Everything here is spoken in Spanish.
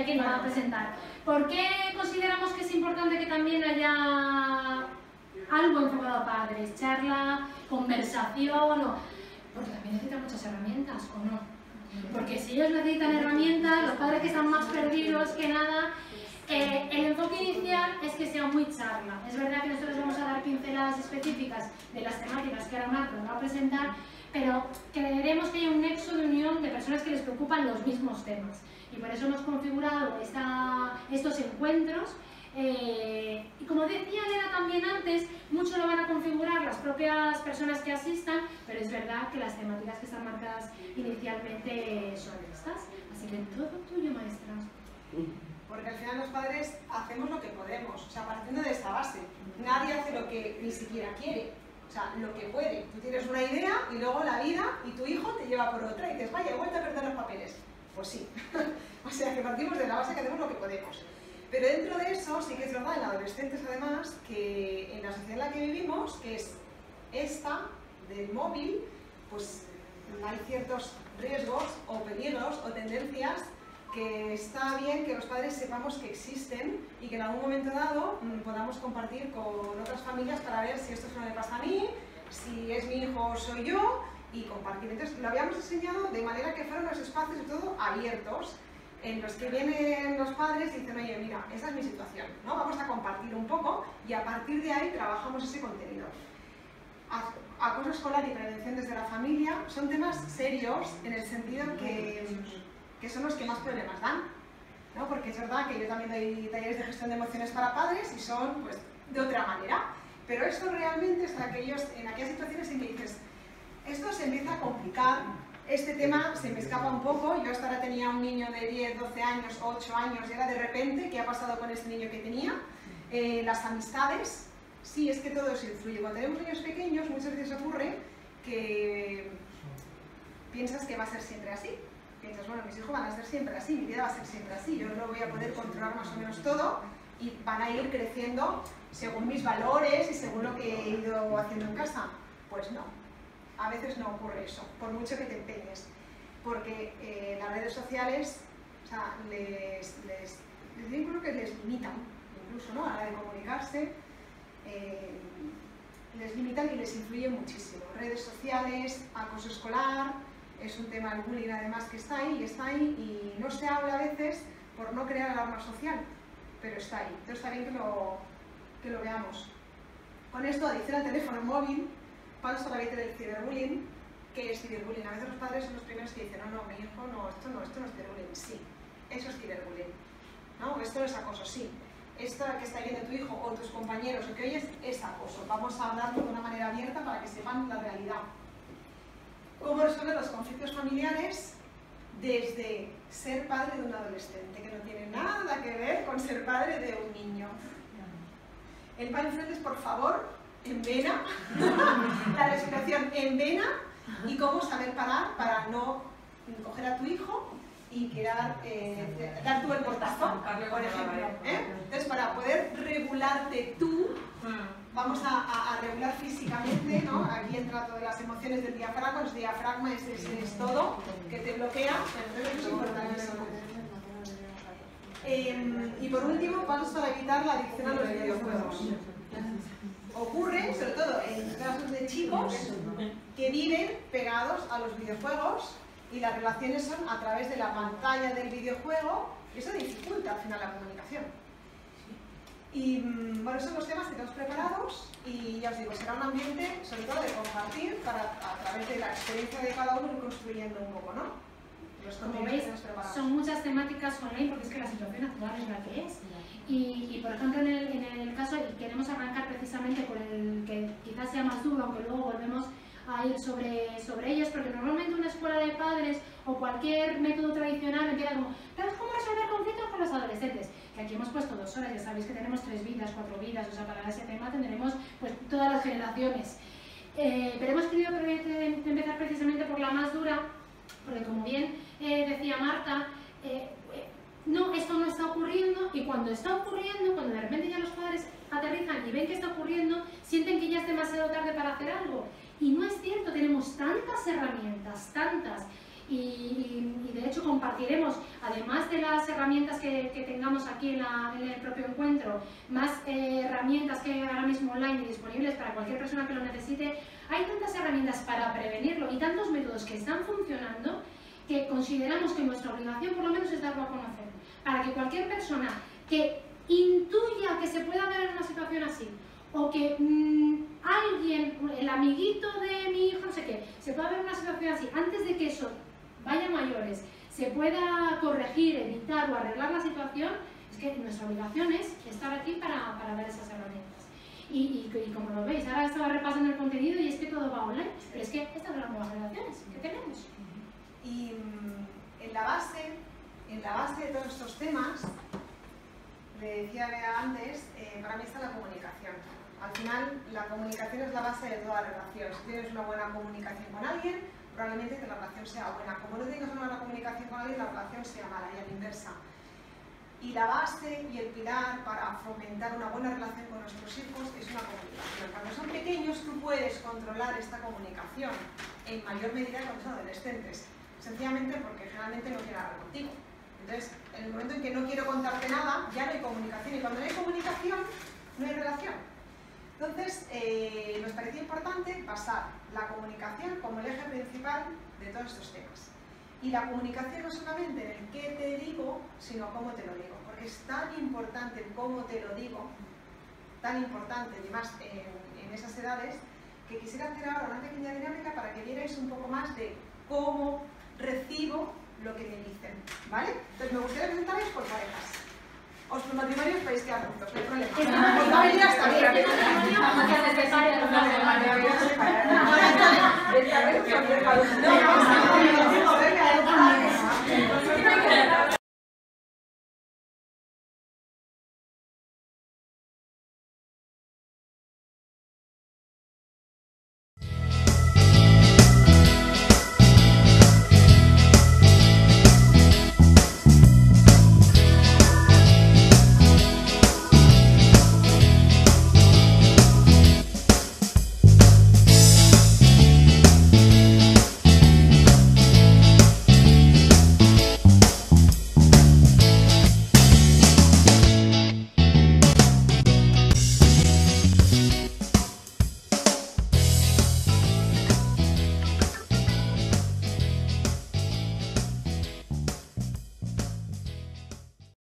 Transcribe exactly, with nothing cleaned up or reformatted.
que iba a presentar. ¿Por qué consideramos que es importante que también haya algo enfocado a padres? Charla, conversación, o... porque también necesitan muchas herramientas, ¿o no? Porque si ellos necesitan herramientas, los padres que están más perdidos que nada, eh, el enfoque inicial es que sea muy charla. Es verdad que nosotros vamos a dar pinceladas específicas de las temáticas que ahora Marta nos va a presentar, pero queremos que haya un nexo de unión de personas que les preocupan los mismos temas. Y por eso hemos configurado esta, estos encuentros. Eh, y como decía Elena también antes, mucho lo van a configurar las propias personas que asistan, pero es verdad que las temáticas que están marcadas inicialmente son estas. Así que todo tuyo, maestra. Porque al final los padres hacemos lo que podemos, o sea, partiendo de esta base. Nadie hace lo que ni siquiera quiere, o sea, lo que puede. Tú tienes una idea y luego la vida y tu hijo te lleva por otra y dices, vaya, he vuelto a perder los papeles. Pues sí, o sea, que partimos de la base que hacemos lo que podemos. Pero dentro de eso sí que es verdad en adolescentes además que en la sociedad en la que vivimos, que es esta del móvil, pues hay ciertos riesgos o peligros o tendencias que está bien que los padres sepamos que existen y que en algún momento dado mmm, podamos compartir con otras familias para ver si esto no me pasa a mí, si es mi hijo o soy yo, y compartir. Entonces lo habíamos diseñado de manera que fueran los espacios de todo abiertos, en los que vienen los padres y dicen, oye, mira, esa es mi situación, ¿no? Vamos a compartir un poco y a partir de ahí trabajamos ese contenido. Acoso escolar y prevención desde la familia son temas serios en el sentido que, que son los que más problemas dan, ¿no? Porque es verdad que yo también doy talleres de gestión de emociones para padres y son, pues, de otra manera, pero esto realmente es en, aquellos, en aquellas situaciones en que dices, esto se empieza a complicar. Este tema se me escapa un poco, yo hasta ahora tenía un niño de diez, doce años, ocho años, y ahora de repente, ¿qué ha pasado con este niño que tenía? Eh, las amistades, sí, es que todo eso influye. Cuando tenemos niños pequeños, muchas veces ocurre que piensas que va a ser siempre así. Piensas, bueno, mis hijos van a ser siempre así, mi vida va a ser siempre así, yo no voy a poder controlar más o menos todo, y van a ir creciendo según mis valores y según lo que he ido haciendo en casa. Pues no. A veces no ocurre eso, por mucho que te empeñes, porque eh, las redes sociales, o sea, les, les, les yo creo que les limitan, incluso, ¿no? A la hora de comunicarse, eh, les limitan y les influye muchísimo. Redes sociales, acoso escolar, es un tema del bullying además que está ahí y está ahí y no se habla a veces por no crear alarma social, pero está ahí. Entonces está bien que lo, que lo veamos. Con esto, adicional al teléfono móvil, paso a la vez del ciberbullying. ¿Qué es ciberbullying? A veces los padres son los primeros que dicen, no, no, mi hijo, no, esto no, esto no es ciberbullying. Sí, eso es ciberbullying. ¿No? Esto no es acoso, sí. Esto que está viendo tu hijo o tus compañeros o que oyes es acoso. Vamos a hablarlo de una manera abierta para que sepan la realidad. ¿Cómo resolver los conflictos familiares desde ser padre de un adolescente, que no tiene nada que ver con ser padre de un niño? El mindfulness, por favor, en vena, la respiración en vena y cómo saber parar para no coger a tu hijo y quedar, eh, dar tú el portazo, por ejemplo. ¿eh? Entonces, para poder regularte tú, vamos a, a, a regular físicamente, ¿no? Aquí entra todas las emociones del diafragma, el diafragma es, es, es todo, que te bloquea, entonces eso es importantísimo. Eh, y por último, vamos a evitar la adicción a los videojuegos. Ocurre, sobre todo en casos de chicos, que viven pegados a los videojuegos y las relaciones son a través de la pantalla del videojuego y eso dificulta al final la comunicación. Y bueno, son los temas que tenemos preparados y ya os digo, será un ambiente sobre todo de compartir para a través de la experiencia de cada uno ir construyendo un poco, ¿no? Los Como veis, son muchas temáticas online porque es que la situación actual es la que es. Y, y por ejemplo, en el, en el caso, y queremos arrancar precisamente por el que quizás sea más duro, aunque luego volvemos a ir sobre, sobre ellas, porque normalmente una escuela de padres o cualquier método tradicional empieza como, ¿sabes cómo resolver conflictos con los adolescentes? Que aquí hemos puesto dos horas, ya sabéis que tenemos tres vidas, cuatro vidas, o sea, para ese tema tendremos pues todas las generaciones. Eh, pero hemos querido empezar precisamente por la más dura, porque como bien eh, decía Marta, eh, no, esto no está ocurriendo y cuando está ocurriendo, cuando de repente ya los padres aterrizan y ven que está ocurriendo, sienten que ya es demasiado tarde para hacer algo. Y no es cierto, tenemos tantas herramientas, tantas, y, y, y de hecho compartiremos, además de las herramientas que, que tengamos aquí en, la, en el propio encuentro, más eh, herramientas que hay ahora mismo online y disponibles para cualquier persona que lo necesite. Hay tantas herramientas para prevenirlo y tantos métodos que están funcionando que consideramos que nuestra obligación por lo menos es darlo a conocer, para que cualquier persona que intuya que se pueda ver en una situación así, o que mmm, alguien, el amiguito de mi hijo, no sé qué, se pueda ver en una situación así, antes de que eso vaya a mayores, se pueda corregir, evitar o arreglar la situación, es que nuestra obligación es estar aquí para, para ver esas herramientas. Y, y, y como lo veis, ahora estaba repasando el contenido y es que todo va online, pero es que estas son las nuevas relaciones que tenemos. Y en la base, en la base de todos estos temas, le decía Bea antes, eh, para mí está la comunicación. Al final, la comunicación es la base de toda relación. Si tienes una buena comunicación con alguien, probablemente que la relación sea buena. Como no tengas una buena comunicación con alguien, la relación sea mala y a la inversa. Y la base y el pilar para fomentar una buena relación con nuestros hijos es una comunicación. Cuando son pequeños, tú puedes controlar esta comunicación en mayor medida cuando son adolescentes. Sencillamente porque generalmente no quieren hablar contigo. Entonces, en el momento en que no quiero contarte nada, ya no hay comunicación. Y cuando no hay comunicación, no hay relación. Entonces, eh, nos parecía importante basar la comunicación como el eje principal de todos estos temas. Y la comunicación no solamente en el qué te digo, sino cómo te lo digo. Porque es tan importante el cómo te lo digo, tan importante, y más en, en esas edades, que quisiera hacer ahora una pequeña dinámica para que vierais un poco más de cómo recibo lo que me dicen, ¿vale? Entonces me gustaría presentaros por parejas. Os por matrimonios podéis quedar juntos, no hay problema. Os va a venir hasta aquí. No,